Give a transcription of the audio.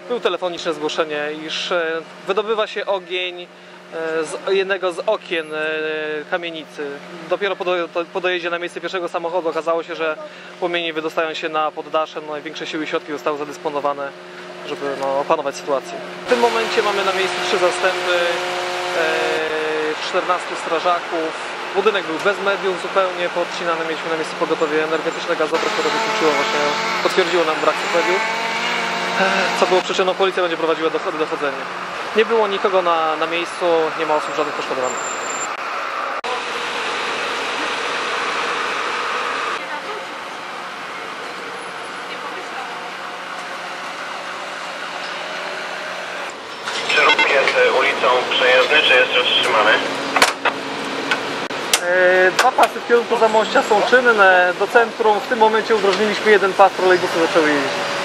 Było telefoniczne zgłoszenie, iż wydobywa się ogień z jednego z okien kamienicy. Dopiero po dojeździe na miejsce pierwszego samochodu okazało się, że płomienie wydostają się na poddasze. Największe siły i środki zostały zadysponowane, żeby opanować sytuację. W tym momencie mamy na miejscu 3 zastępy, 14 strażaków. Budynek był bez mediów, zupełnie podcinany. Mieliśmy na miejscu pogotowie energetyczne, gazowe, które potwierdziło nam brak mediów. Co było przyczyną, policja będzie prowadziła dochodzenie. Nie było nikogo na miejscu, nie ma osób żadnych poszkodowanych. Czy ruch jest ulicą przejezdny, czy jest już wstrzymany? 2 pasy w kierunku Zamościa są czynne. Do centrum w tym momencie udrożniliśmy 1 pas, trolejbusy zaczęły jeździć.